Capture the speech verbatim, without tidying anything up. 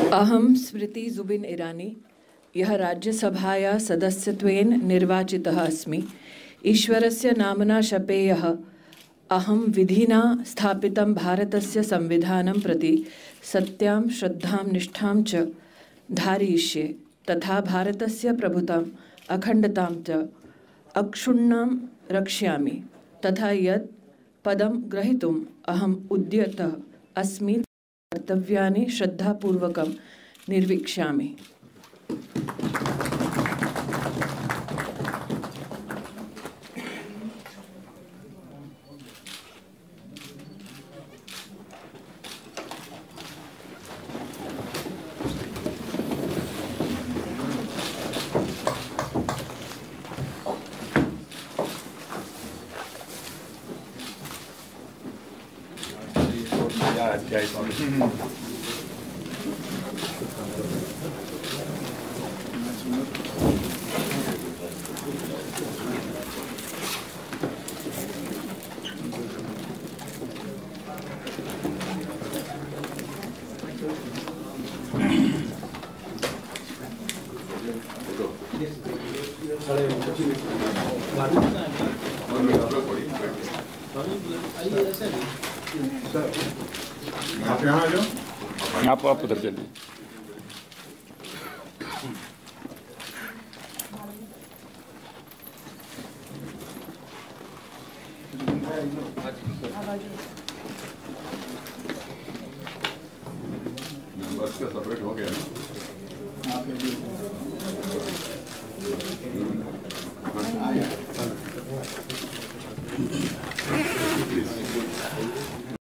अहम स्मृति जुबिन ईरानी यह राज्यसभाया सदस्यत्वेन निर्वाचितः अस्मि। ईश्वरस्य नाम्ना शपेयः अहं विधिना स्थापितं भारतस्य संविधानं प्रति सत्यां श्रद्धां निष्ठां च धारयिष्ये तथा भारतस्य प्रभुतां अखण्डतां च अक्षुण्णां रक्ष्यामि तथा यत् पदं ग्रहीतुम् अहम् उद्यतः अस्मि कर्तव्यानि श्रद्धापूर्वकं निर्वीक्ष्यामि। आप आप उधर चलिए। बस का सेपरेट हो गया ना।